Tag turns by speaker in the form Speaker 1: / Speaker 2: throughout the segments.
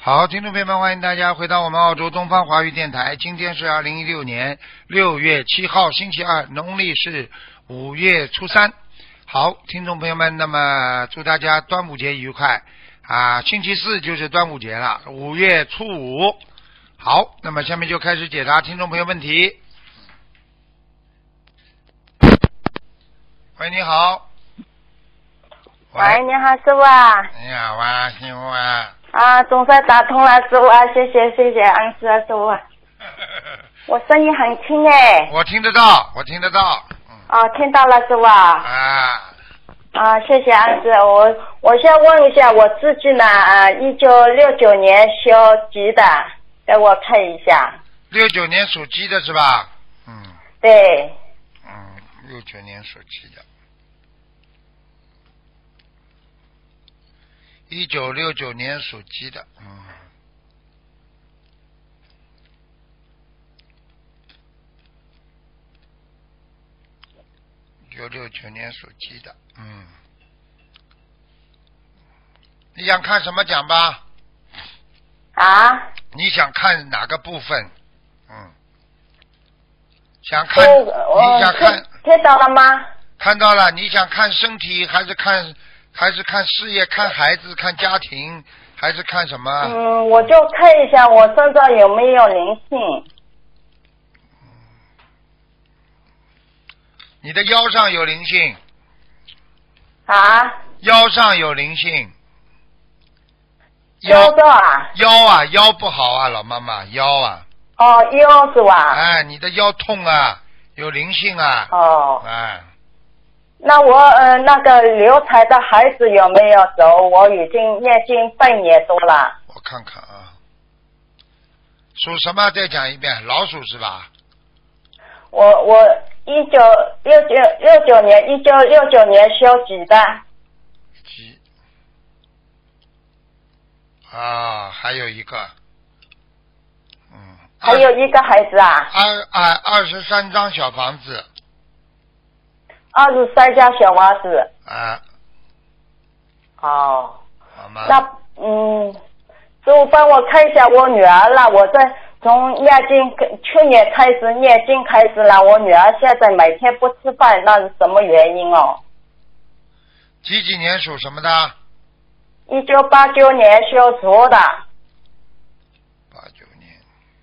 Speaker 1: 好，听众朋友们，欢迎大家回到我们澳洲东方华语电台。今天是2016年6月7号，星期二，农历是5月初3。好，听众朋友们，那么祝大家端午节愉快啊！星期四就是端午节了，5月初5。好，那么下面就开始解答听众朋友问题。喂，你好。
Speaker 2: 喂，你好，师傅啊。
Speaker 1: 你好啊，师傅啊。
Speaker 2: 啊，总算打通了，师傅啊，谢谢，恩师啊，师傅。我声音很轻哎。
Speaker 1: 我听得到。
Speaker 2: 哦，听到了，师傅啊。啊，谢谢恩师。我先问一下我自己呢，1969年修鸡的，给我看一下。
Speaker 1: 69年属鸡的是吧？嗯。
Speaker 2: 对。
Speaker 1: 69年属鸡的。1969年属鸡的，1969年属鸡的，你想看什么讲吧？
Speaker 2: 啊？
Speaker 1: 你想看哪个部分？想看？你想看？
Speaker 2: 听到了吗？
Speaker 1: 看到了。你想看身体还是看事业，看孩子，看家庭，还是看什么？
Speaker 2: 我就看一下我身上有没有灵性。
Speaker 1: 你的腰上有灵性。
Speaker 2: 啊？
Speaker 1: 腰上有灵性。
Speaker 2: 腰上啊？
Speaker 1: 腰不好啊，老妈妈，腰啊。
Speaker 2: 哦，腰是吧？
Speaker 1: 哎，你的腰痛啊，有灵性啊。
Speaker 2: 哦。
Speaker 1: 哎。
Speaker 2: 那我那个流产的孩子有没有走？我已经念经半年多了。
Speaker 1: 我看看啊，属什么？再讲一遍，老鼠是吧？
Speaker 2: 我1969年修鸡的。
Speaker 1: 鸡啊，还有一个，
Speaker 2: 还有一个孩子啊。
Speaker 1: 23张小房子。
Speaker 2: 23家小房子。哦。
Speaker 1: 好吗？
Speaker 2: 那师傅帮我看一下我女儿了，我在从去年开始念经开始了，我女儿现在每天不吃饭，那是什么原因哦？
Speaker 1: 几年属什么的
Speaker 2: ？1989年修属的。
Speaker 1: 89年。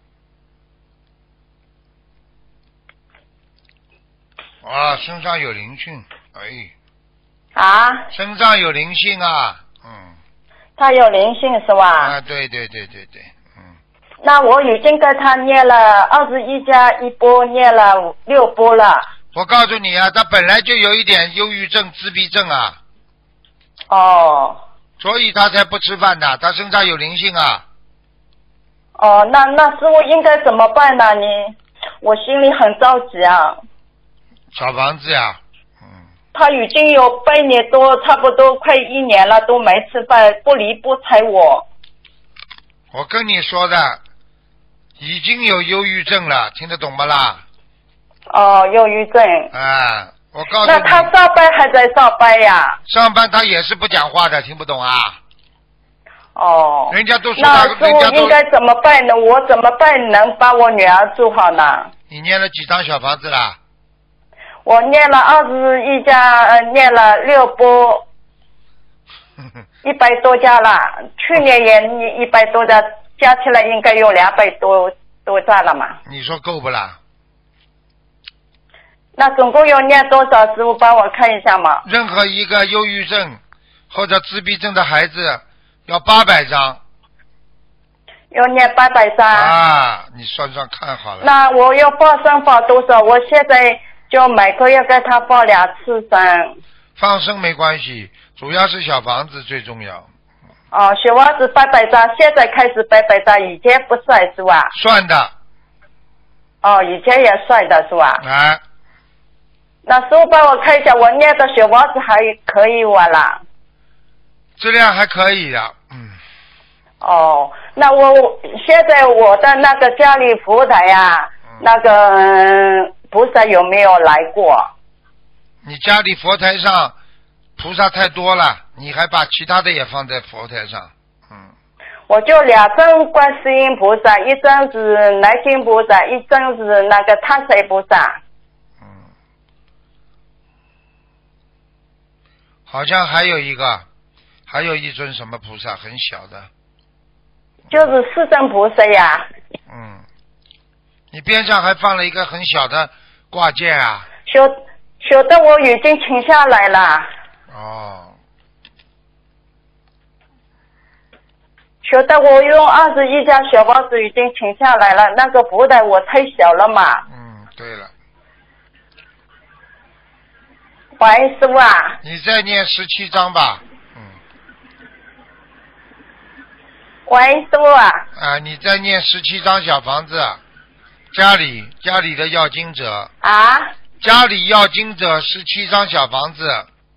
Speaker 1: 啊，身上有灵性，哎。
Speaker 2: 啊？
Speaker 1: 身上有灵性啊，
Speaker 2: 他有灵性是吧？
Speaker 1: 啊，对，
Speaker 2: 那我已经跟他念了21加1波，念了6波了。
Speaker 1: 我告诉你啊，他本来就有一点忧郁症、自闭症啊。
Speaker 2: 哦。
Speaker 1: 所以他才不吃饭的，他身上有灵性啊。
Speaker 2: 哦，那师傅应该怎么办呢？我心里很着急啊。
Speaker 1: 小房子呀。
Speaker 2: 他已经有半年多，差不多快1年了，都没吃饭，不理不睬我。
Speaker 1: 我跟你说的，已经有忧郁症了，听得懂吗啦？
Speaker 2: 哦，忧郁症。
Speaker 1: 我告诉你。
Speaker 2: 那他上班还在上班呀？
Speaker 1: 上班他也是不讲话的，听不懂啊？
Speaker 2: 哦。
Speaker 1: 人家都说
Speaker 2: 那师傅应该怎么办呢？我怎么办能把我女儿治好呢？
Speaker 1: 你念了几张小房子啦？
Speaker 2: 我念了21家，念了6波，100多家了。去年也100多家，加起来应该有200多家了嘛。
Speaker 1: 你说够不啦？
Speaker 2: 那总共要念多少？师傅帮我看一下嘛。
Speaker 1: 任何一个忧郁症或者自闭症的孩子要800张。
Speaker 2: 要念800张。
Speaker 1: 啊，你算算看好了。
Speaker 2: 那我要放生放多少？我现在就每个月给他放2次生。
Speaker 1: 放生没关系，主要是小房子最重要。
Speaker 2: 哦，小房子800张，现在开始800张，以前不算是吧？
Speaker 1: 算的。
Speaker 2: 哦，以前也算的是吧？那师傅帮我看一下，我念的小房子还可以完了。
Speaker 1: 质量还可以的，
Speaker 2: 哦，那现在我的那个家里佛台呀，那个菩萨有没有来过？
Speaker 1: 你家里佛台上菩萨太多了，你还把其他的也放在佛台上？
Speaker 2: 我就2尊观世音菩萨，一尊是南京菩萨，一尊是那个太岁菩萨。
Speaker 1: 好像还有一尊什么菩萨，很小的。
Speaker 2: 就是四尊菩萨呀。
Speaker 1: 你边上还放了一个很小的挂件啊。
Speaker 2: 小的我已经请下来了。小的我用21家小房子已经请下来了，那个福袋我太小了嘛。
Speaker 1: 对了。
Speaker 2: 喂，师傅啊。
Speaker 1: 你再念17章吧。
Speaker 2: 喂，师傅啊。
Speaker 1: 你再念17张小房子，家里的要经者。家里要经者17张小房子。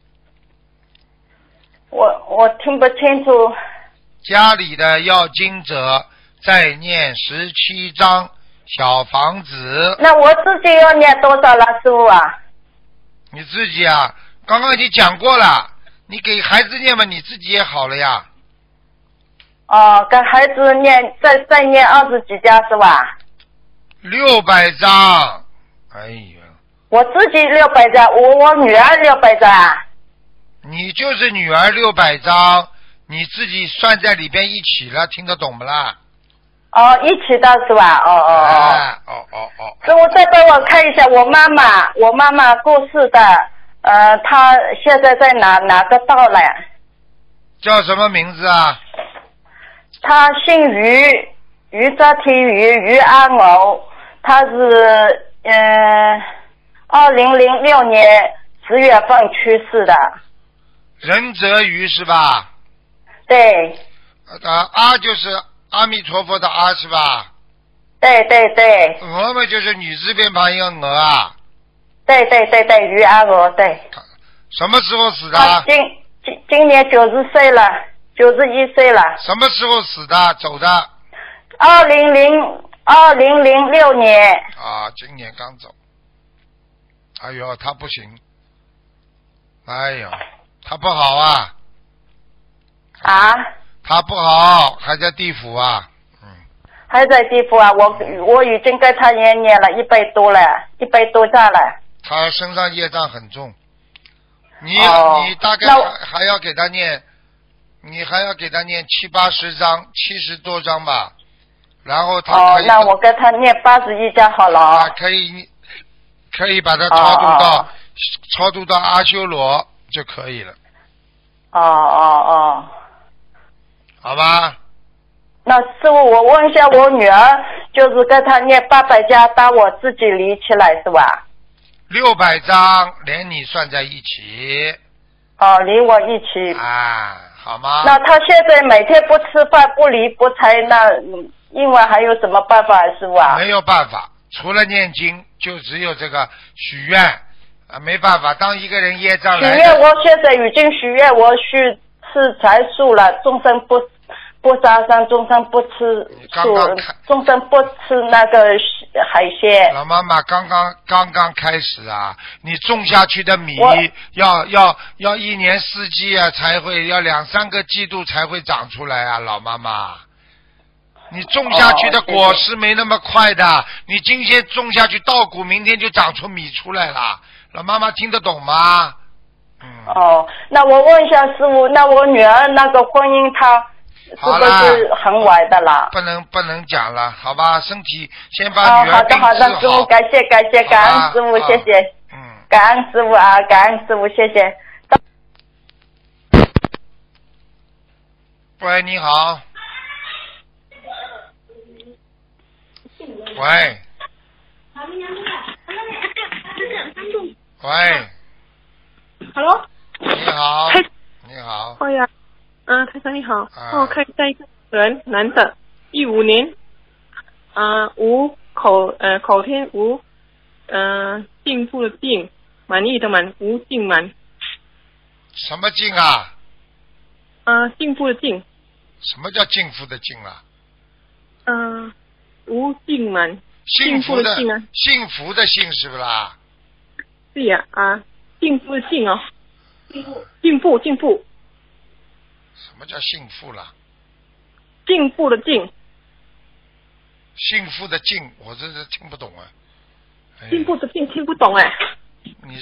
Speaker 2: 我听不清楚。
Speaker 1: 家里的要经者再念17张小房子。
Speaker 2: 那我自己要念多少了，师傅啊？
Speaker 1: 你自己啊，刚刚已经讲过了，你给孩子念嘛，你自己也好了呀。
Speaker 2: 给孩子念，再念20几家是吧
Speaker 1: ？600张。哎呀。
Speaker 2: 我自己600张，我女儿600张。
Speaker 1: 你就是女儿600张，你自己算在里边一起了，听得懂不啦？
Speaker 2: 一起的是吧？师傅再帮我看一下我妈妈过世的，她现在在哪个道了？
Speaker 1: 叫什么名字啊？
Speaker 2: 她姓于，于则提于，于安偶，她是2006年10月份去世的。
Speaker 1: 任泽瑜是吧？
Speaker 2: 对。
Speaker 1: 阿就是阿弥陀佛的阿是吧？
Speaker 2: 对对对。
Speaker 1: 鹅嘛就是女字边旁一个鹅啊。
Speaker 2: 对对对对，于安偶对。
Speaker 1: 什么时候死的？
Speaker 2: 今年90岁了，91岁了。
Speaker 1: 什么时候死的？走的
Speaker 2: ？2006年。
Speaker 1: 今年刚走。哎呦，他不行。哎呦，他不好啊。他不好，还在地府啊。
Speaker 2: 还在地府啊！我已经给他也念了100多了，100多张了。
Speaker 1: 他身上业障很重。你大概还要给他念，你还要给他念70-80张，70多张吧。然后他可以。
Speaker 2: 那我给他念81张好了。
Speaker 1: 可以把它超度到阿修罗就可以了。好吧。
Speaker 2: 那师傅，我问一下我女儿，就是跟她念800家，把我自己理起来是吧
Speaker 1: ？600张连你算在一起。
Speaker 2: 理我一起。
Speaker 1: 好吗？
Speaker 2: 那她现在每天不吃饭、不理不睬，那另外还有什么办法，师傅啊？
Speaker 1: 没有办法，除了念经，就只有这个许愿没办法。当一个人业障来。
Speaker 2: 许愿，我现在已经许愿，我去吃菜素了，众生不杀生，众生不吃素，众生不吃那个海鲜。
Speaker 1: 老妈妈刚刚开始啊，你种下去的米要1年4季啊，才会要2-3个季度才会长出来啊，老妈妈。你种下去的果实没那么快的，你今天种下去稻谷，明天就长出米出来了。老妈妈听得懂吗？
Speaker 2: 那我问一下师傅，那我女儿那个婚姻她是不是很晚的啦？
Speaker 1: 不能讲了，好吧？身体先把女儿病治好。
Speaker 2: 好的，师傅，感谢，感恩师傅，谢谢。感恩师傅啊，感恩师傅，谢谢。
Speaker 1: 喂，你好。喂。喂。
Speaker 3: Hello。
Speaker 1: 你好。你好。
Speaker 3: 哎呀，台长你好。看一下一个人，男的，15年，口天无，进步的进，满意的满，无尽满。
Speaker 1: 什么进啊？
Speaker 3: 进步的进。
Speaker 1: 什么叫进步的进啊？
Speaker 3: 无尽满。
Speaker 1: 幸福的
Speaker 3: 幸啊。
Speaker 1: 幸福的幸是不啦？
Speaker 3: 是呀进步的进哦。进步。
Speaker 1: 什么叫幸福啦？
Speaker 3: 进步的进。
Speaker 1: 幸福的进，我这是听不懂啊。
Speaker 3: 进步的进听不懂哎。
Speaker 1: 你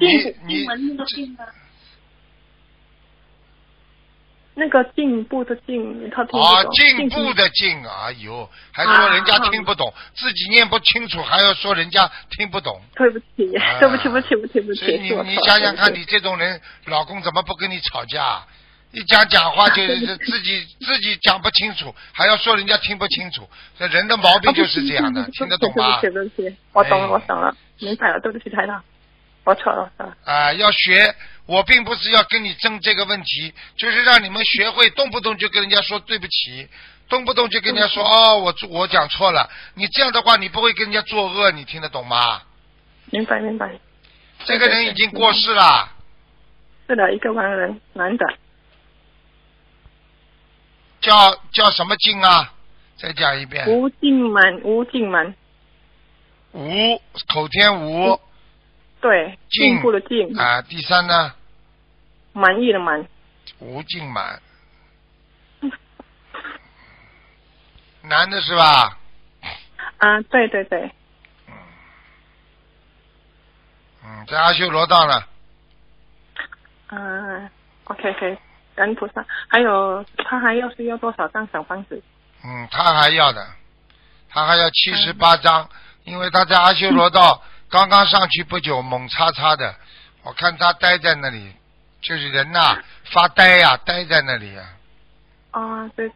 Speaker 3: 那个进步的进，他听不懂。
Speaker 1: 啊，进步的进，哎呦，还说人家听不懂，自己念不清楚，还要说人家听不懂。
Speaker 3: 对不起，对不起，对不起。
Speaker 1: 你想想看，你这种人，老公怎么不跟你吵架？一讲话就是自己讲不清楚，还要说人家听不清楚，这人的毛病就是这样的，听得懂吗？
Speaker 3: 对不起，我懂了，明白了，对不起台长，我错了。
Speaker 1: 要学，我并不是要跟你争这个问题，就是让你们学会动不动就跟人家说对不起，动不动就跟人家说我讲错了，你这样的话你不会跟人家作恶，你听得懂吗？
Speaker 3: 明白。
Speaker 1: 这个人已经过世了。
Speaker 3: 是的，一个完人，男的。
Speaker 1: 叫什么静啊？再讲一遍。
Speaker 3: 吴静满。
Speaker 1: 吴，口天吴。
Speaker 3: 对，进步的进。
Speaker 1: 啊，第三呢？
Speaker 3: 满意的满。
Speaker 1: 吴静满。男的是吧？
Speaker 3: 啊，对。
Speaker 1: 在阿修罗道呢。
Speaker 3: OK，感恩菩萨。还有，他还要多少张小房子？
Speaker 1: 他还要的，他还要78张，因为他在阿修罗道刚刚上去不久，猛叉叉的，我看他待在那里，就是人呐、发呆呀、呆在那里呀。
Speaker 3: 对。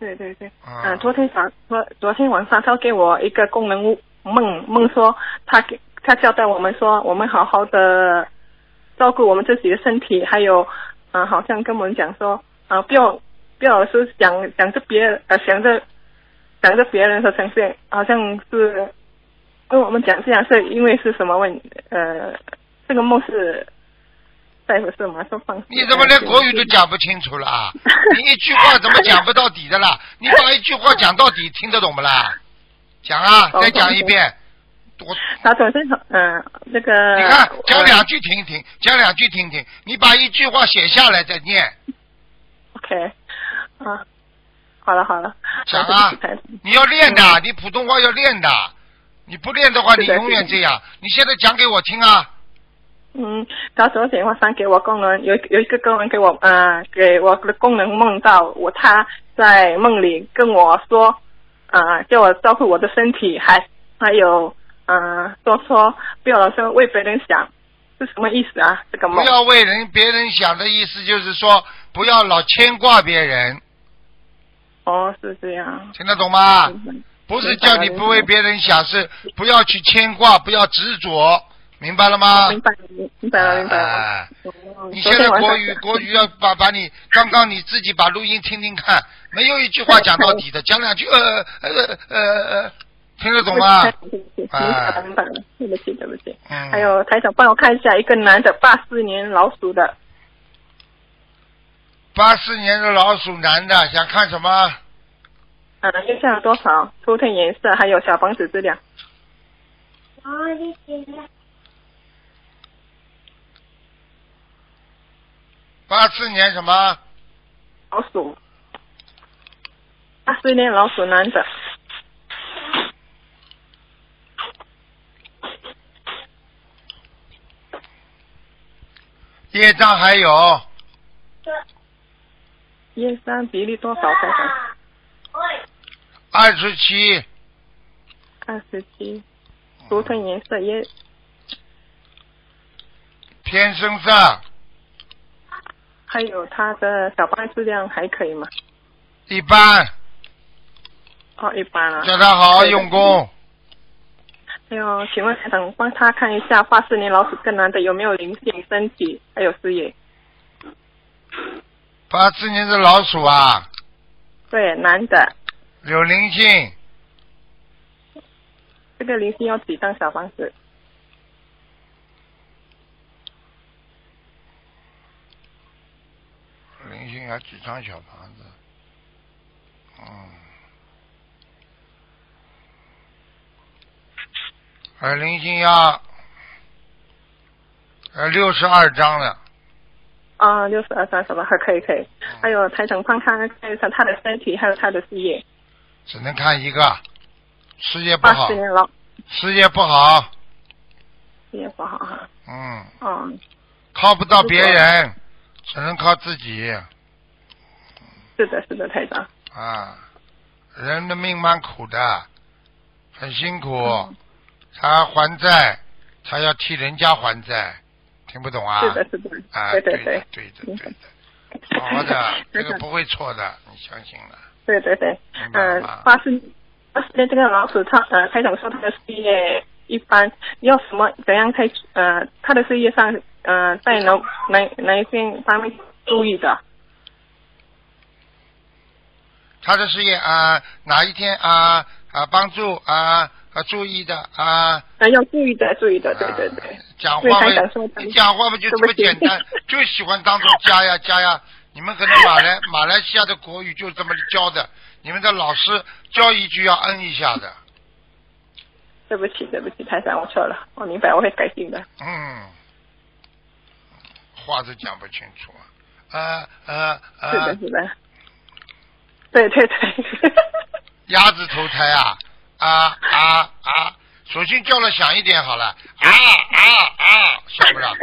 Speaker 3: 昨天晚上他给我一个功能梦说他交代我们说，我们好好的照顾我们自己的身体，还有好像跟我们讲说不要是想着别人想着别人的呈现，好像是跟我们讲这样是因为是什么这个梦是在乎什么说放
Speaker 1: 你怎么连国语都讲不清楚了啊？你一句话怎么讲不到底的啦？你把一句话讲到底，听得懂不啦？讲啊，再讲一遍。
Speaker 3: 他总是那个。
Speaker 1: 你看，讲两句听听，讲两句听听。你把一句话写下来再念。
Speaker 3: OK，好了。
Speaker 1: 讲啊，你要练的，你普通话要练的，你不练的话，你永远这样。你现在讲给我听啊。
Speaker 3: 他昨天晚上给我工人有一个工人给我的工人梦到他在梦里跟我说叫我照顾我的身体，还有说不要老是为别人想，是什么意思啊？这个梦。
Speaker 1: 不要为别人想的意思就是说不要老牵挂别人。
Speaker 3: 是这样。
Speaker 1: 听得懂吗？不是叫你不为别人想，是不要去牵挂，不要执着，明白了吗？
Speaker 3: 明白了。
Speaker 1: 你现在国语要把你刚刚你自己把录音听听看，没有一句话讲到底的，讲两句听得懂吗？
Speaker 3: 明白了，对不起。还有台长帮我看一下一个男的，84年老鼠的。
Speaker 1: 84年的老鼠男的，想看什么？
Speaker 3: 月相有多少？图腾颜色，还有小房子质量。
Speaker 1: 84年什么？
Speaker 3: 老鼠。84年老鼠男的。
Speaker 1: 业障还有。
Speaker 3: 业障比例多少？台长
Speaker 1: 27。
Speaker 3: 27。图腾颜色也
Speaker 1: 偏深色。
Speaker 3: 还有他的小房质量还可以吗？
Speaker 1: 一般。
Speaker 3: 一般啊。
Speaker 1: 叫他好好用功。
Speaker 3: 还有，请问台长帮他看一下84年老鼠跟男的有没有灵性、身体还有事业
Speaker 1: ？84年的老鼠啊。
Speaker 3: 对，男的。
Speaker 1: 有灵性。
Speaker 3: 这个灵性要几张小房子？
Speaker 1: 灵性要几张小房子？灵性要62张了。
Speaker 3: 62张是吧？还可以。还有台长帮他看一下他的身体，还有他的事业。
Speaker 1: 只能看一个，事业不好。
Speaker 3: 80年了。
Speaker 1: 事业不好。
Speaker 3: 事业不好哈。
Speaker 1: 靠不到别人，只能靠自己。
Speaker 3: 是的，台长。
Speaker 1: 人的命蛮苦的，很辛苦。他还债，他要替人家还债，听不懂啊？
Speaker 3: 是的。对
Speaker 1: 的。好的，这个不会错的，你相信了。
Speaker 3: 对。80年这个老鼠，台长说他的事业一般，要怎样才他的事业上在哪一方面注意的？
Speaker 1: 他的事业哪一天帮助注意的
Speaker 3: 要注意的，对。
Speaker 1: 讲话不就这么简单？就喜欢当中加呀。你们可能马来西亚的国语就这么教的，你们的老师教一句要嗯一下的。
Speaker 3: 对不起，台长，我错了，我明白，我会改进的。
Speaker 1: 话都讲不清楚
Speaker 3: 是的。对。
Speaker 1: 鸭子投胎索性叫了响一点好了，想不到。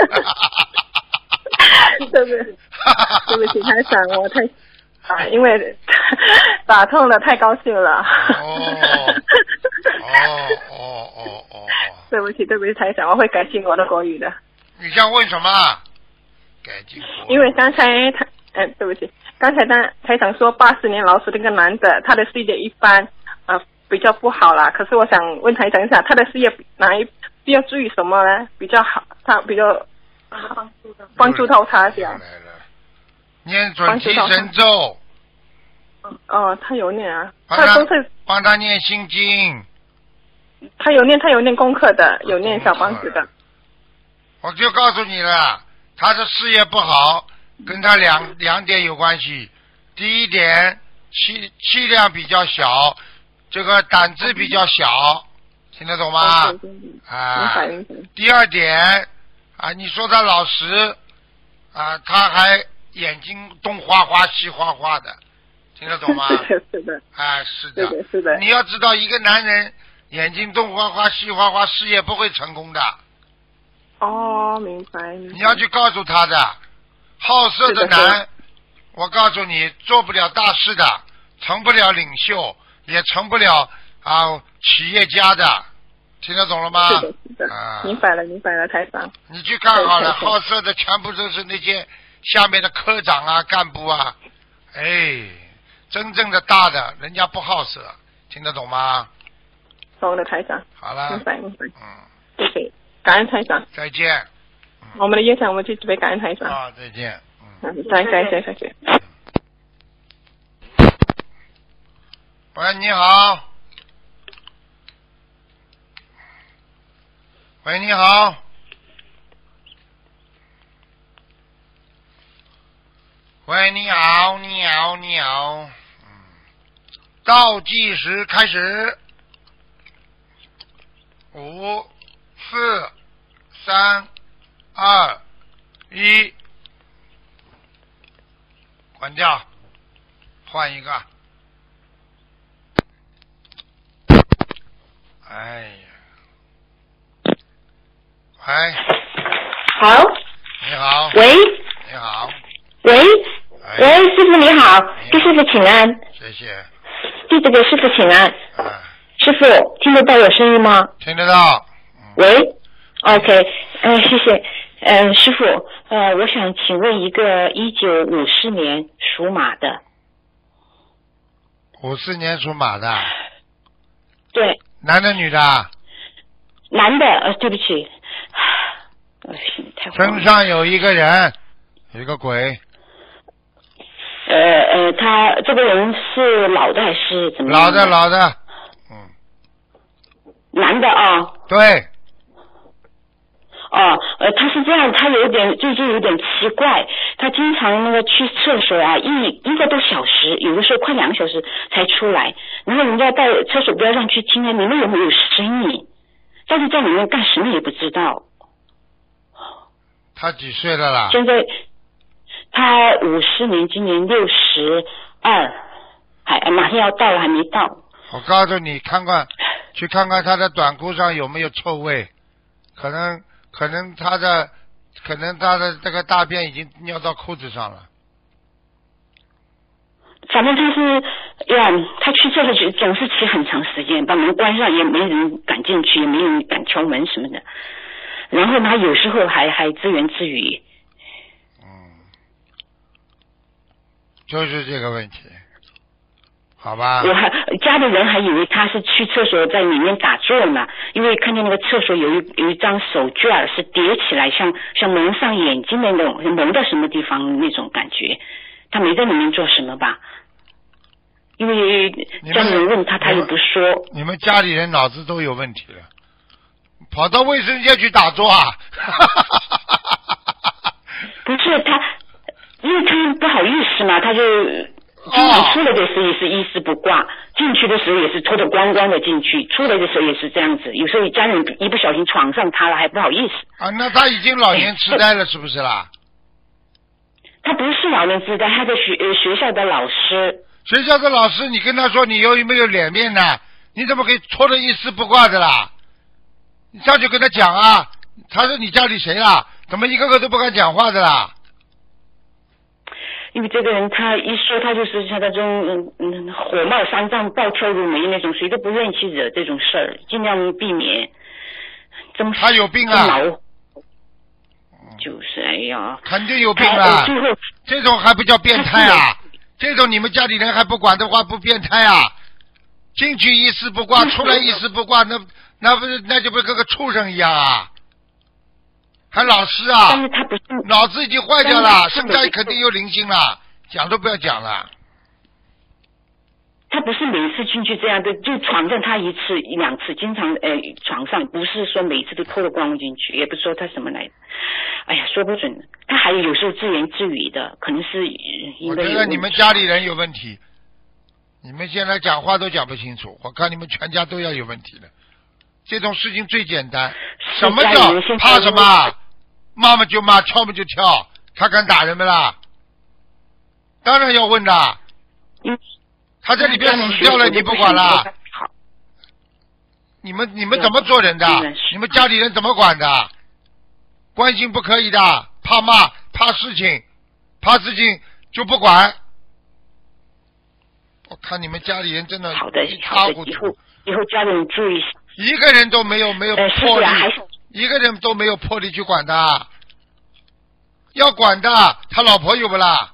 Speaker 3: 对不起，台长，我因为打通了，太高兴了。对不起，台长，我会改进我的国语的。
Speaker 1: 你想问什么？改进国语。
Speaker 3: 因为刚才对不起，刚才台长说80年老鼠这个男的，他的事业一般比较不好啦。可是我想问台长一下，他的事业必要注意什么呢？比较好，他比较帮助到他这样。
Speaker 1: 念准提神咒。
Speaker 3: 他有念
Speaker 1: 帮他念心经。
Speaker 3: 他有念功课的，有念小房子的。
Speaker 1: 我就告诉你了，他的事业不好，跟他两点有关系。第一点，气量比较小，这个胆子比较小，听得懂吗？第二点你说他老实他还眼睛东花花西花花的，听得懂吗？
Speaker 3: 是的。
Speaker 1: 是的。你要知道，一个男人眼睛东花花西花花，事业不会成功的。
Speaker 3: 明白。
Speaker 1: 你要去告诉他的，好色的男，我告诉你，做不了大事的，成不了领袖，也成不了企业家的，听得懂了吗？
Speaker 3: 是的。明白了，台长。
Speaker 1: 你去看好了，好色的全部都是那些下面的科长干部真正的大的人家不好色，听得懂吗？
Speaker 3: 懂了，台长。
Speaker 1: 好了。
Speaker 3: 明白。谢谢，感恩台长。
Speaker 1: 再见。
Speaker 3: 我们的业障我们就准备感恩台长。
Speaker 1: 再见。
Speaker 3: 再见。
Speaker 1: 喂，你好。喂，你好。喂，你好。倒计时开始。5、4、3、2、1，关掉，换一个。喂。
Speaker 4: 好。
Speaker 1: 你好。
Speaker 4: 喂。
Speaker 1: 你好。
Speaker 4: 喂，师傅你好，给师傅请安。
Speaker 1: 谢谢。
Speaker 4: 弟子给师傅请安。师傅听得到有声音吗？
Speaker 1: 听得到。
Speaker 4: 喂 ，OK，谢谢。师傅，我想请问一个1954年属马的。
Speaker 1: 54年属马的。
Speaker 4: 对。
Speaker 1: 男的女的？
Speaker 4: 男的，对不起。
Speaker 1: 身上有一个人，有一个鬼。
Speaker 4: 他这个人是老的还是怎么样？
Speaker 1: 老的。
Speaker 4: 男的
Speaker 1: 对。
Speaker 4: 他是这样，他最近有点奇怪，他经常那个去厕所一个多小时，有的时候快2个小时才出来，然后人家在厕所边上去听里面有没有声音，但是在里面干什么也不知道。
Speaker 1: 他几岁了啦？
Speaker 4: 现在他50年，今年62，马上要到了，还没到。
Speaker 1: 我告诉你，去看看他的短裤上有没有臭味，可能他的这个大便已经尿到裤子上了。
Speaker 4: 反正他去厕所总是骑很长时间，把门关上也没人敢进去，也没人敢敲门什么的。然后他有时候还自言自语。
Speaker 1: 就是这个问题，好吧？
Speaker 4: 家里人还以为他是去厕所在里面打坐呢，因为看见那个厕所有一张手绢是叠起来，像蒙上眼睛的那种，蒙到什么地方那种感觉。他没在里面做什么吧？因为家里人问他，他又不说。
Speaker 1: 你们家里人脑子都有问题了，跑到卫生间去打坐啊？
Speaker 4: 不是他。因为他不好意思嘛，他就经常出来的时候也是一丝不挂，进去的时候也是脱得光光的进去，出来的时候也是这样子。有时候家人一不小心闯上他了，还不好意思。
Speaker 1: 啊，那他已经老年痴呆了，是不是啦？
Speaker 4: 他不是老年痴呆，他的学校的老师。
Speaker 1: 学校的老师，你跟他说你有没有脸面呢？你怎么可以脱得一丝不挂的啦？你上去跟他讲啊，他是你家里谁啦？怎么一个个都不敢讲话的啦？
Speaker 4: 因为这个人他一说他就是像那种火冒三丈暴跳如雷那种，谁都不愿意去惹这种事儿，尽量避免。
Speaker 1: 他有病啊！
Speaker 4: 就是哎呀，
Speaker 1: 肯定有病啊！这种还不叫变态啊？这种你们家里人还不管的话，不变态啊？进去一丝不挂，出来一丝不挂，那就不是跟个畜生一样啊？还老师啊？
Speaker 4: 但是他不是
Speaker 1: 脑子已经坏掉了，身上肯定有灵性了，讲都不要讲了。
Speaker 4: 他不是每一次进去这样的，就闯上他一次一两次，经常闯上，不是说每一次都脱了光进去，也不是说他什么来的。哎呀，说不准，他还有时候自言自语的，可能是
Speaker 1: 我觉得你们家里人有问题，你们现在讲话都讲不清楚，我看你们全家都要有问题的。这种事情最简单，什么叫怕什么？骂嘛就骂，跳嘛就跳，他敢打人们啦？当然要问的。他在里边死掉了，你不管啦？你们怎么做人的？你们家里人怎么管的？关心不可以的，怕骂，怕事情就不管。我看你们家里人真的一塌糊涂。
Speaker 4: 以后家人注意。
Speaker 1: 一个人都没有魄力，一个人都没有魄力去管的。要管的，他老婆有不啦？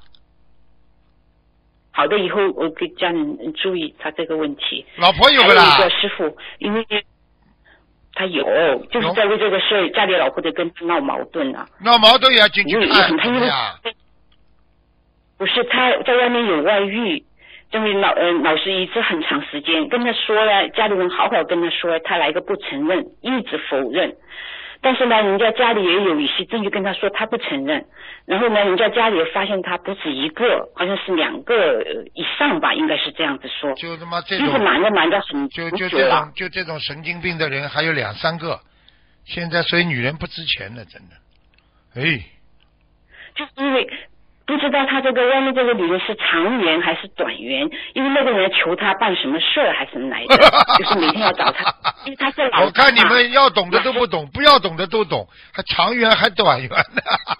Speaker 4: 好的，以后我给家人注意他这个问题。
Speaker 1: 老婆有不啦？
Speaker 4: 还有一个师傅，因为他就是在为这个事，家里老婆得跟他闹矛盾啊。
Speaker 1: 闹矛盾也要进去看，
Speaker 4: 他因为不是他在外面有外遇。因为老师一直很长时间跟他说呀，家里人好好跟他说，他来个不承认，一直否认。但是呢，人家家里也有一些证据跟他说他不承认，然后呢，人家家里也发现他不止一个，好像是2个以上吧，应该是这样子说。
Speaker 1: 就他妈这种，
Speaker 4: 就是瞒着很
Speaker 1: 就这种神经病的人还有2、3个，现在所以女人不值钱了，真的。
Speaker 4: 就是因为。不知道他这个外面这个女人是长缘还是短缘，因为那个人求他办什么事儿还是来的，就是每天要找他，因为他是老。
Speaker 1: 我看你们要懂的都不懂，不要懂的都懂，还长缘还短缘呢。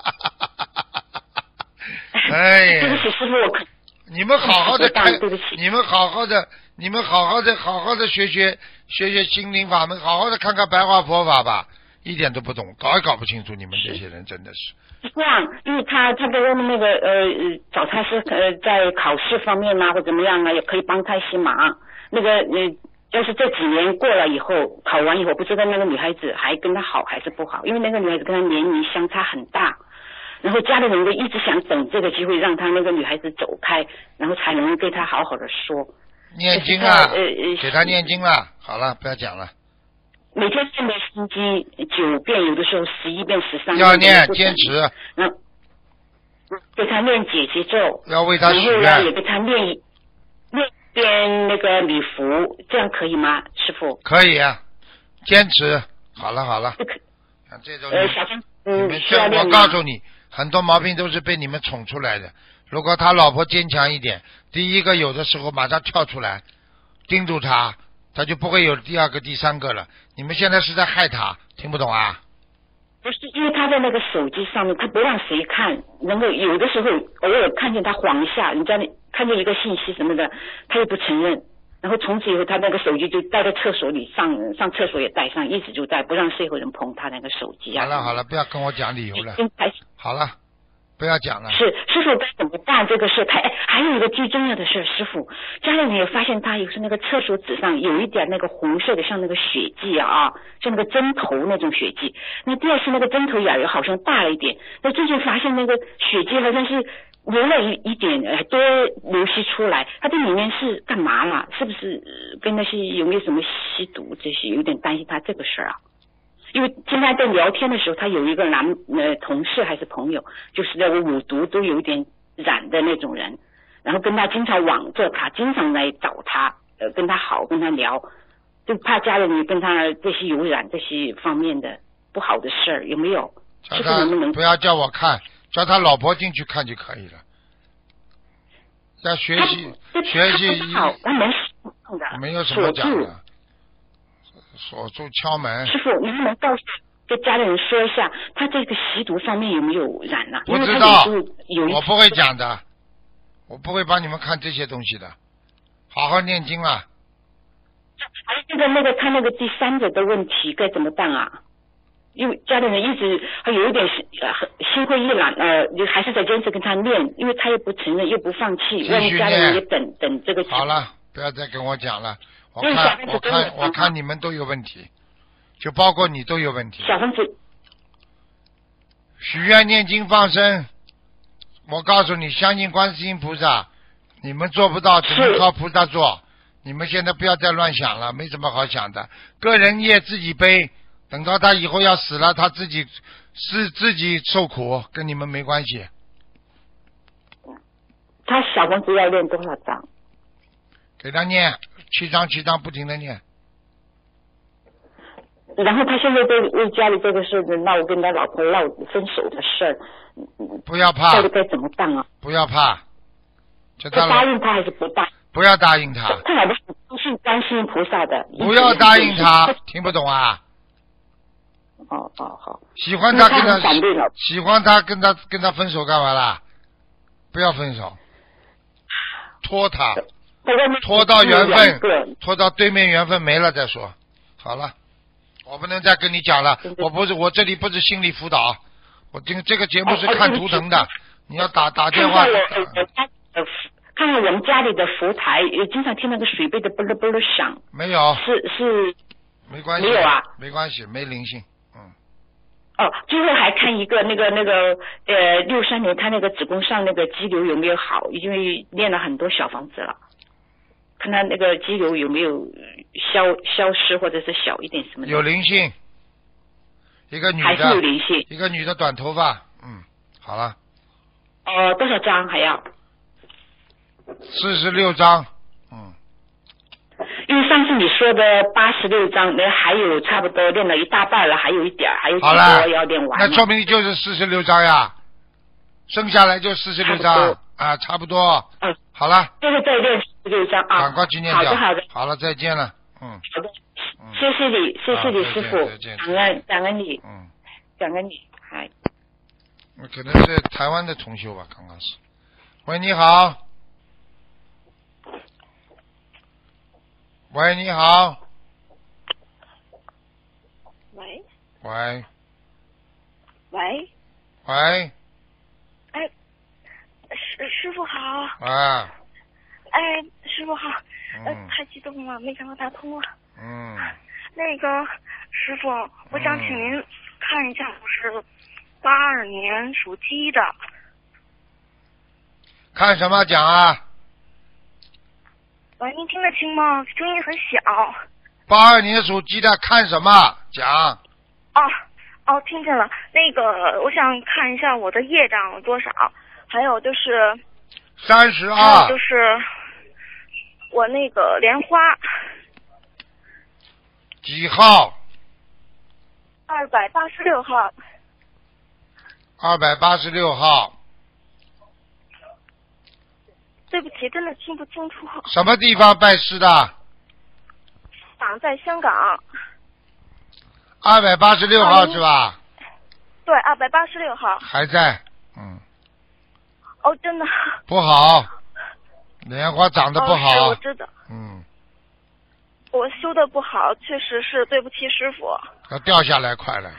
Speaker 1: 哎呀，
Speaker 4: 对不起师傅，我
Speaker 1: 你们好好的看，你们好好的学心灵法门，好好的看看白话佛法吧，一点都不懂，搞也搞不清楚，你们这些人真的是。
Speaker 4: 这样，因为他在外面那个找他是在考试方面啊或怎么样啊，也可以帮他一些忙。那个要是这几年过了以后，考完以后，不知道那个女孩子还跟他好还是不好，因为那个女孩子跟他年龄相差很大，然后家里人一直想等这个机会让他那个女孩子走开，然后才能对他好好的说。
Speaker 1: 念经啊，给他念经了，好了，不要讲了。
Speaker 4: 每天念的心经9遍，有的时候11遍、13遍。
Speaker 1: 要念，坚持。
Speaker 4: 然后给他念解结咒，
Speaker 1: 要为他许愿。
Speaker 4: 然后也给他念遍那个礼服，这样可以吗，师傅？
Speaker 1: 可以啊，坚持。好了。像这种我告诉你，很多毛病都是被你们宠出来的。如果他老婆坚强一点，第一个有的时候马上跳出来， 盯住他，他就不会有第二个、第三个了。你们现在是在害他，听不懂啊？
Speaker 4: 不是，因为他在那个手机上面，他不让谁看，然后有的时候偶尔看见他晃一下，人家看见一个信息什么的，他又不承认，然后从此以后他那个手机就带在厕所里，上厕所也带上，一直就带，不让任何人碰他那个手机啊。
Speaker 1: 好了，不要跟我讲理由了。好了。不要讲了。
Speaker 4: 是师傅该怎么办这个事？还有一个最重要的事，师傅家里人也发现他有时那个厕所纸上有一点那个红色的，像那个血迹啊，像那个针头那种血迹。那第二是那个针头眼儿好像大了一点。那最近发现那个血迹好像是流了一点，多流稀出来。他这里面是干嘛了？是不是跟那些有没有什么吸毒这些？有点担心他这个事儿啊。因为经常在聊天的时候，他有一个同事还是朋友，就是那个五毒都有点染的那种人，然后跟他经常网着他，经常来找他，跟他好，跟他聊，就怕家人也跟他这些有染这些方面的不好的事儿，有没有？
Speaker 1: 叫他不要叫我看，叫他老婆进去看就可以了。要学习，
Speaker 4: 他
Speaker 1: 没有什么讲的。锁住敲门。
Speaker 4: 师傅，你能不能告诉跟家里人说一下，他这个吸毒方面有没有染了？
Speaker 1: 不知道，我不会讲的，我不会帮你们看这些东西的，好好念经啊。
Speaker 4: 还有那个他那个第三者的问题该怎么办啊？因为家里人一直还有一点心灰意冷，还是在坚持跟他念，因为他又不承认又不放弃，让家里人也等这个。
Speaker 1: 好了，不要再跟我讲了。我看你们都有问题，就包括你都有问题。
Speaker 4: 小房子
Speaker 1: 许愿念经放生，我告诉你，相信观世音菩萨，你们做不到，只能靠菩萨做。你们现在不要再乱想了，没什么好想的。个人业自己背，等到他以后要死了，他自己受苦，跟你们没关系。
Speaker 4: 他小房子要练多少张？
Speaker 1: 给他念7章，不停的念。
Speaker 4: 然后他现在为家里这个事闹，跟他老婆闹分手的事，
Speaker 1: 不要怕。
Speaker 4: 到底该怎么办啊？
Speaker 1: 不要怕。
Speaker 4: 答应他还是不答？
Speaker 1: 不要答应他。
Speaker 4: 他老婆不是观世音菩萨的。
Speaker 1: 不要答应他，听不懂啊？
Speaker 4: 好。
Speaker 1: 喜欢他跟他分手干嘛啦？不要分手，拖他。拖到缘分，拖到对面缘分没了再说。好了，我不能再跟你讲了。我这里不是心理辅导，我这个节目是看图腾的。你要打电话。
Speaker 4: 看看我们家里的佛台，经常听那个水杯的啵噜啵噜响。
Speaker 1: 没有。
Speaker 4: 是。
Speaker 1: 没关系。
Speaker 4: 没有啊。
Speaker 1: 没关系，没灵性。
Speaker 4: 最后还看一个那个63年他那个子宫上那个肌瘤有没有好，因为练了很多小房子了。看他那个肌瘤有没有消失，或者是小一点什么的。
Speaker 1: 有灵性，一个女的，
Speaker 4: 还是有灵性，
Speaker 1: 一个女的短头发，好了。
Speaker 4: 多少张还要
Speaker 1: ？46张，
Speaker 4: 因为上次你说的86张，那还有差不多练了一大半了，还有一点，还有几多要练完。
Speaker 1: 那说明就是46张呀，剩下来就46张啊，差不多。好了。
Speaker 4: 这个再练16张啊。
Speaker 1: 赶快去念掉。
Speaker 4: 好的。
Speaker 1: 好了，再见了。
Speaker 4: 好的。谢谢你，师傅，感恩你。感恩你，嗨。
Speaker 1: 可能是台湾的同修吧，刚刚是。喂，你好。喂，你好。
Speaker 5: 喂。
Speaker 1: 喂。
Speaker 5: 喂。
Speaker 1: 喂。
Speaker 5: 哎，师傅好。
Speaker 1: 啊。
Speaker 5: 哎，师傅好。太激动了，没想到打通了。那个师傅，我想请您看一下，我是82年属鸡的。
Speaker 1: 看什么讲啊？
Speaker 5: 喂，您听得清吗？声音很小。
Speaker 1: 82年属鸡的看什么讲？
Speaker 5: 听见了。那个，我想看一下我的业障有多少，还有就是
Speaker 1: 32。
Speaker 5: 还有就是我那个莲花。
Speaker 1: 几号
Speaker 5: ？286号。
Speaker 1: 286号。
Speaker 5: 对不起，真的听不清楚。
Speaker 1: 什么地方拜师的？
Speaker 5: 在香港。
Speaker 1: 286号是吧？
Speaker 5: 对，286号。
Speaker 1: 还在，
Speaker 5: 哦，真的。
Speaker 1: 不好，莲花长得不好。
Speaker 5: 是我知道。
Speaker 1: 嗯。
Speaker 5: 我修的不好，确实是对不起师傅。
Speaker 1: 要掉下来快了。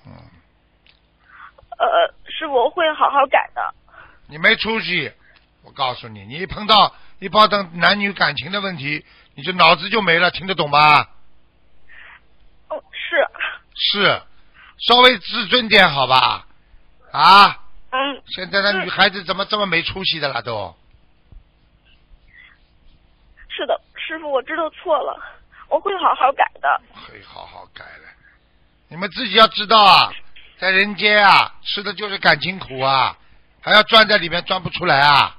Speaker 5: 师傅，我会好好改的。
Speaker 1: 你没出息，我告诉你，你一碰到男女感情的问题，你就脑子就没了，听得懂吗？
Speaker 5: 哦，是。
Speaker 1: 是，稍微自尊点好吧？啊？现在的女孩子怎么这么没出息的啦都？
Speaker 5: 是的，师傅，我知道错了，我会好好改的。
Speaker 1: 会好好改了，你们自己要知道啊，在人间啊，吃的就是感情苦啊，还要钻在里面钻不出来啊。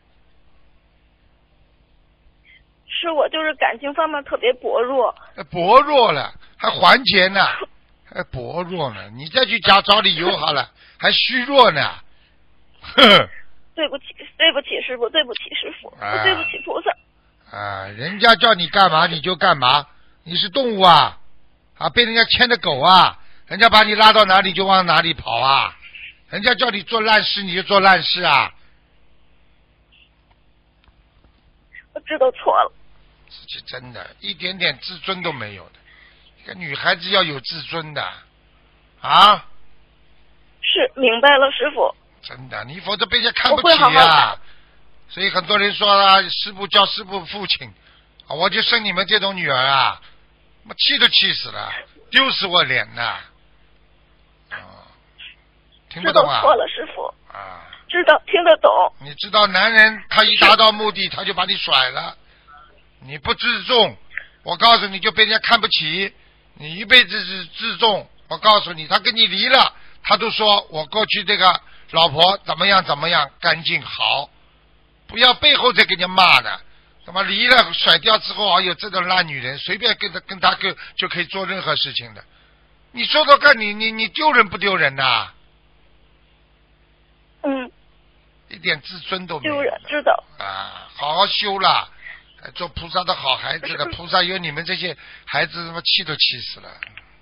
Speaker 5: 是我就是感情方面特别薄弱。
Speaker 1: 薄弱了，还还钱呢，还薄弱呢，你再去找理由好了，还虚弱呢。呵。
Speaker 5: 对不起，对不起师傅，对不起师傅，我对不起菩萨。
Speaker 1: 人家叫你干嘛你就干嘛，你是动物啊，被人家牵着狗啊，人家把你拉到哪里就往哪里跑啊，人家叫你做烂事你就做烂事啊。
Speaker 5: 我知道错了。
Speaker 1: 自己真的一点点自尊都没有的，一个女孩子要有自尊的啊。
Speaker 5: 是，明白了师傅。
Speaker 1: 真的，你否则被人家看不起啊。
Speaker 5: 我会好好。
Speaker 1: 所以很多人说啊，师父叫师父父亲，我就生你们这种女儿啊，我气都气死了，丢死我脸呐！听不懂啊？
Speaker 5: 知道错了，师傅。知道，听得懂。
Speaker 1: 你知道，男人他一达到目的，他就把你甩了，你不自重，我告诉你就被人家看不起，你一辈子是自重，我告诉你，他跟你离了，他都说我过去这个老婆怎么样怎么样干净好。不要背后再给人家骂的，怎么离了甩掉之后有这种烂女人，随便跟他就可以做任何事情的。你说说看，你丢人不丢人呐？一点自尊都没有。
Speaker 5: 丢人，知道。
Speaker 1: 好好修了，做菩萨的好孩子的，菩萨有你们这些孩子，他妈气都气死了。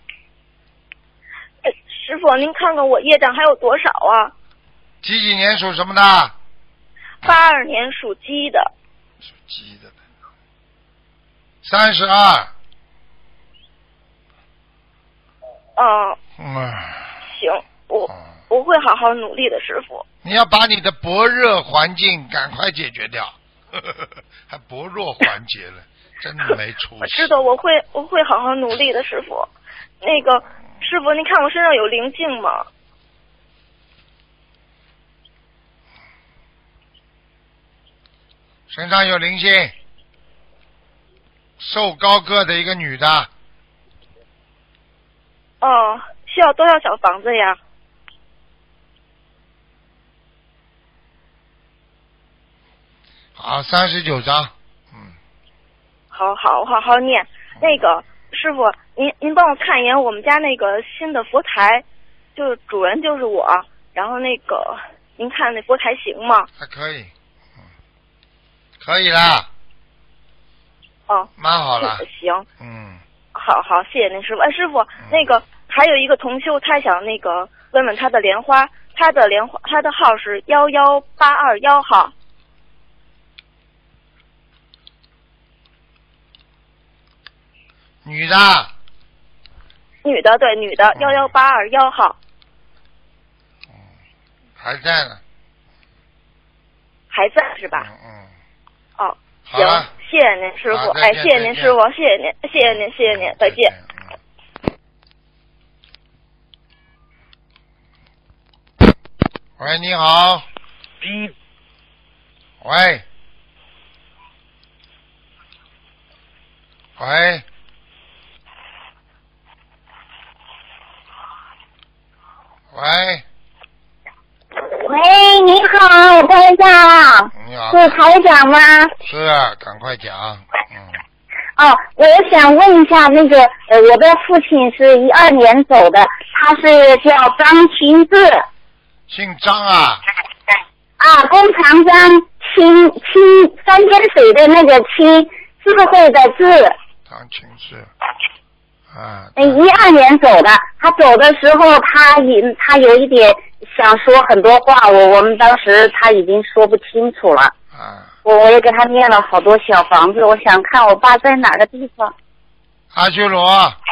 Speaker 5: 师傅，您看看我业障还有多少啊？
Speaker 1: 几年属什么的
Speaker 5: ？82年属鸡的。
Speaker 1: 属鸡的。32。
Speaker 5: 行，我会好好努力的，师傅。
Speaker 1: 你要把你的薄弱环境赶快解决掉，还薄弱环节了，真的没出息。
Speaker 5: 我知道，我会好好努力的，师傅。那个师傅，您看我身上有灵性吗？
Speaker 1: 身上有灵性，瘦高个的一个女的。
Speaker 5: 需要多少小房子呀？
Speaker 1: 好，39张。
Speaker 5: 好好念。那个师傅，您帮我看一眼我们家那个新的佛台，就主人就是我，然后那个您看那佛台行吗？
Speaker 1: 还可以。可以啦。蛮好了。
Speaker 5: 行。好，谢谢您师傅。师傅，那个还有一个同修，他想那个问问他的莲花，他的号是11821号。
Speaker 1: 女的。
Speaker 5: 对，女的11821号。
Speaker 1: 还在呢。
Speaker 5: 还在是吧？行，谢谢您师傅，谢谢您师傅，谢谢您，再见。
Speaker 1: 喂，你好。喂。
Speaker 6: 喂，你好，台长。
Speaker 1: 你好。
Speaker 6: 是台长吗？
Speaker 1: 是啊，赶快讲。
Speaker 6: 我想问一下，那个我的父亲是12年走的，他是叫张清志。
Speaker 1: 姓张啊？
Speaker 6: 弓长张，清三点水的那个清，智慧的智。
Speaker 1: 钢琴是啊。
Speaker 6: 12年走的，他走的时候他有一点想说很多话，我们当时他已经说不清楚了。
Speaker 1: 啊。
Speaker 6: 我也给他念了好多小房子，我想看我爸在哪个地方。
Speaker 1: 阿修罗。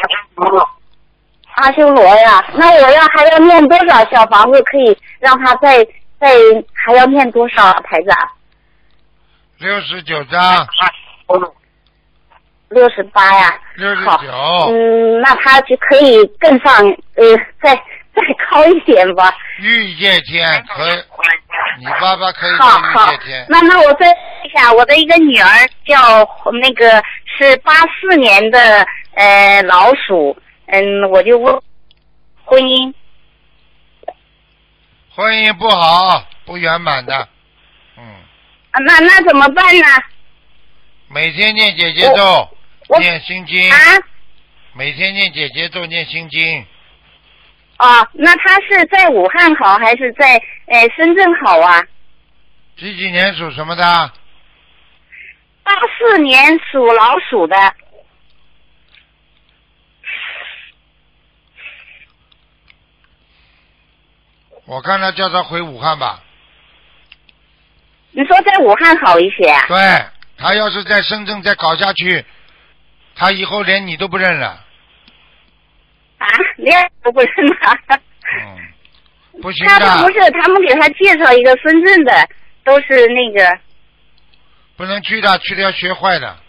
Speaker 6: 阿修罗呀，那我还要念多少小房子可以让他再还要念多少台长
Speaker 1: ？69张。
Speaker 6: 68呀。
Speaker 1: 69。
Speaker 6: 那他就可以更上再高一点吧。
Speaker 1: 御界天可以，你爸爸可以
Speaker 6: 好
Speaker 1: 御界天。
Speaker 6: 那我再问一下，我的一个女儿叫那个是84年的老鼠。我就问婚姻
Speaker 1: 不好，不圆满的。
Speaker 6: 那怎么办呢？
Speaker 1: 每天念姐姐咒，念心经。每天念姐姐咒，念心经。
Speaker 6: 那他是在武汉好还是在深圳好啊？
Speaker 1: 几年属什么的
Speaker 6: ？84年属老鼠的。
Speaker 1: 我看他叫他回武汉吧。
Speaker 6: 你说在武汉好一些啊？
Speaker 1: 对，他要是在深圳再搞下去，他以后连你都不认了。
Speaker 6: 连都不认了。
Speaker 1: 不行的。
Speaker 6: 他不是，他们给他介绍一个深圳的，都是那个。
Speaker 1: 不能去的，去了要学坏的。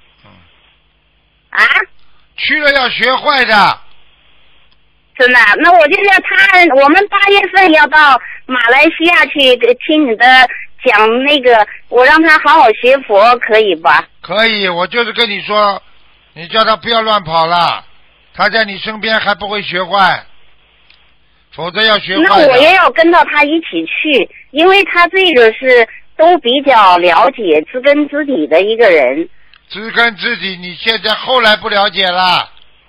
Speaker 1: 去了要学坏的。
Speaker 6: 真的，那我就要我们8月份要到马来西亚去听你的讲那个，我让他好好学佛，可以吧？
Speaker 1: 可以，我就是跟你说，你叫他不要乱跑了，他在你身边还不会学坏，否则要学坏的。
Speaker 6: 那我也要跟到他一起去，因为他这个是都比较了解知根知底的一个人。
Speaker 1: 知根知底，你现在后来不了解了。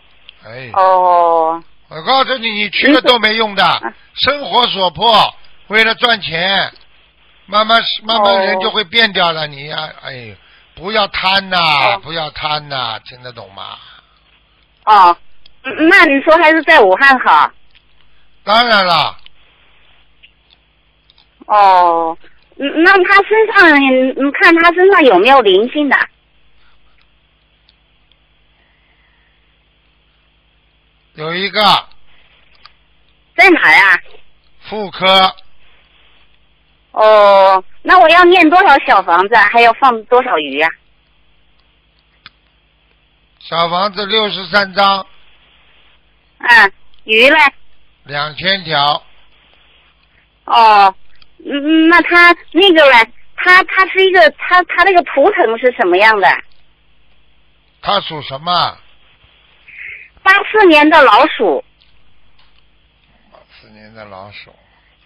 Speaker 1: 我告诉你，你去了都没用的，生活所迫，为了赚钱，慢慢人就会变掉了。你呀，不要贪呐，不要贪呐，听得懂吗？
Speaker 6: 那你说还是在武汉好？
Speaker 1: 当然了。
Speaker 6: 那他身上，你看他身上有没有灵性的？
Speaker 1: 有一个。
Speaker 6: 在哪呀？
Speaker 1: 妇科。
Speaker 6: 那我要念多少小房子，还要放多少鱼啊？
Speaker 1: 小房子63张。
Speaker 6: 鱼嘞
Speaker 1: ？2000条。
Speaker 6: 那他那个嘞，他是一个他那个图腾是什么样的？
Speaker 1: 他属什么
Speaker 6: ？84年的老鼠。
Speaker 1: 84年的老鼠。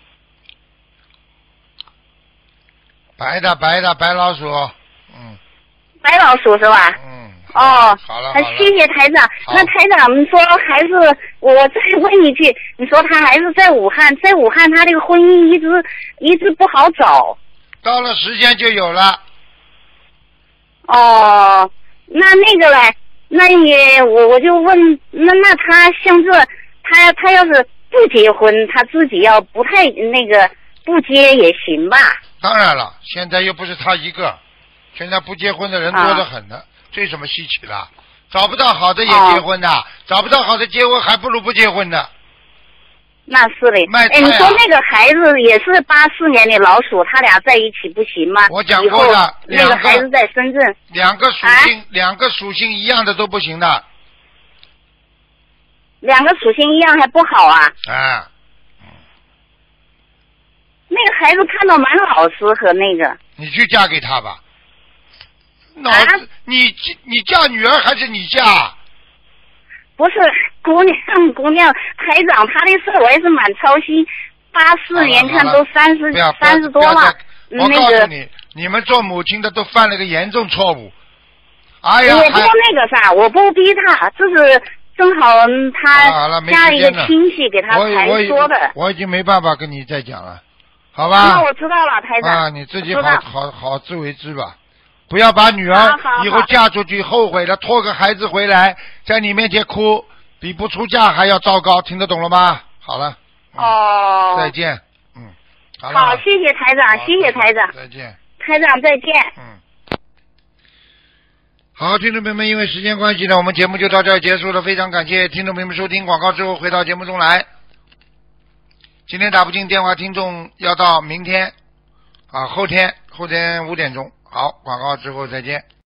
Speaker 1: 白老鼠。
Speaker 6: 白老鼠是吧？
Speaker 1: 好了。
Speaker 6: 谢谢台长。那台长，你说还是我再问一句，你说他还是在武汉，他这个婚姻一直不好找。
Speaker 1: 到了时间就有了。
Speaker 6: 那个嘞，那也我就问，那他像这，他要是不结婚，他自己要不太那个不接也行吧？
Speaker 1: 当然了，现在又不是他一个，现在不结婚的人多得很呢，这有什么稀奇的？找不到好的也结婚的，找不到好的结婚还不如不结婚的。
Speaker 6: 那是嘞。你说那个孩子也是84年的老鼠，他俩在一起不行吗？
Speaker 1: 我讲过的，
Speaker 6: 那个孩子在深圳。
Speaker 1: 两个属性一样的都不行的。
Speaker 6: 两个属性一样还不好啊？那个孩子看到蛮老实和那个。
Speaker 1: 你去嫁给他吧。你嫁女儿还是你嫁？
Speaker 6: 不是姑娘，台长他的事我也是蛮操心。84年看都30多了。
Speaker 1: 我告诉你，你们做母亲的都犯了个严重错误。我
Speaker 6: 不那个啥，我不逼他，这是正好他家里的亲戚给他才说的。
Speaker 1: 我已经没办法跟你再讲了，好吧？
Speaker 6: 那我知道了，台长。
Speaker 1: 你自己好自为之吧。 不要把女儿
Speaker 6: 好
Speaker 1: 以后嫁出去后悔了，拖个孩子回来在你面前哭，比不出嫁还要糟糕，听得懂了吗？好了。
Speaker 6: 哦。
Speaker 1: 再见。好了。
Speaker 6: 好，谢谢台长，谢谢台长。
Speaker 1: 再见。
Speaker 6: 台长再见。
Speaker 1: 好，听众朋友们，因为时间关系呢，我们节目就到这儿结束了。非常感谢听众朋友们收听，广告之后回到节目中来。今天打不进电话，听众要到明天后天5点钟。好，广告之后再见。